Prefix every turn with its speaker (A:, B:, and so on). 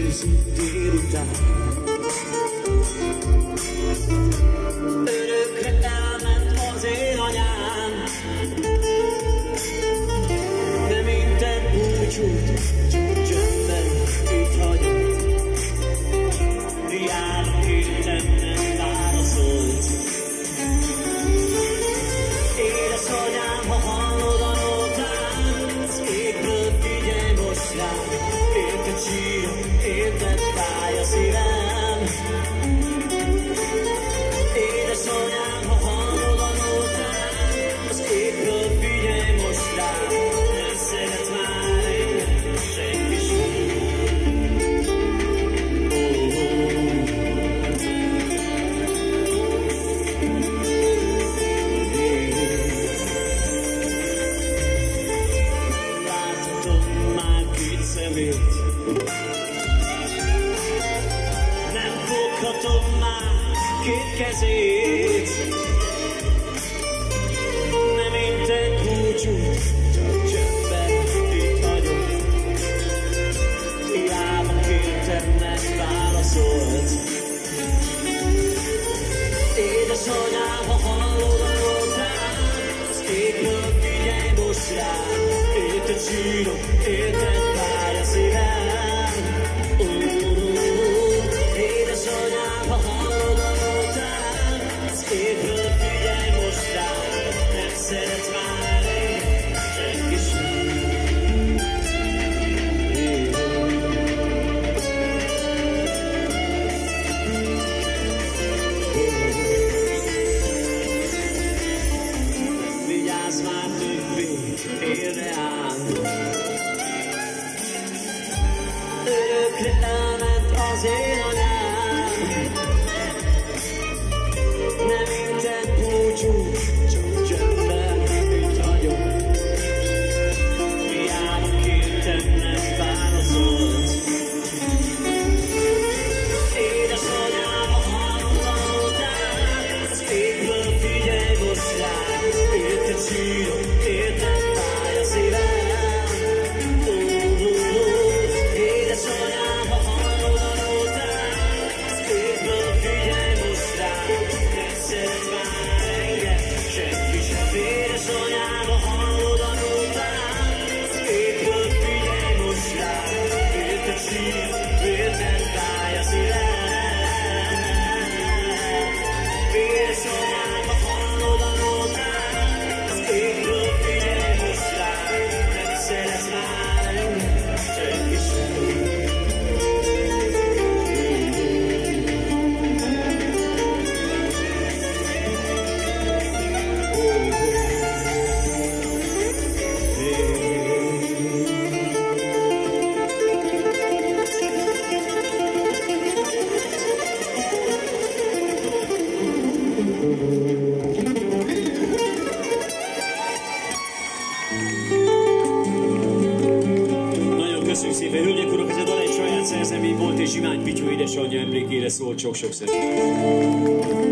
A: őszi délután. Örökre elment az én anyám, de minden búcsút csak csöndben itt hagyott. Hiába kértem, nem válaszolt. Édesanyám, ha hallod a nótát, az égből figyelj most rám. Érted sírok, érted fáj a szívem. Édesanyám, ha hallod a nótát, az égből figyelj most rám. Nem szeret már engem senki sem. Nem foghatom már két kezét, nem intett búcsút, csak csöndben itt hagyom. Hiába kértem, nem válaszolt. Édesanyám, ha hallod a nótát, az égből figyelj most rám. Érted sírok, érted fáj a szívem. Édesanyám, ha hallod a nótát, az égből figyelj most rám. Nem szeret már engem senki sem. Vigyázz már többé, érde ám. Örökre elment az én anyám, nem intett búcsút, csak csöndben itt hagyom. Hiába kértem, nem válaszolt. Édesanyám, ha hallod a nótát, az égből figyelj most rám. Érted sírok, érted fáj a szívem. Édesanyám, ha hallod a nótát, az égből figyelj most rám. Nem szeret már engem senki sem. Édesanyám, ha hallod a nótát, az égből figyelj most rám. Érted sírok, érted fáj a szívem. Édesanyám, ha hallod a nótát, az égből figyelj most rám. Nem szeret már engem senki sem. Nagyon köszönjük szépen, hölgyek, urak, ez a dal egy saját szerzemény volt, és Imány Pityu édesanyja emlékére szólt sok-sok szeretet.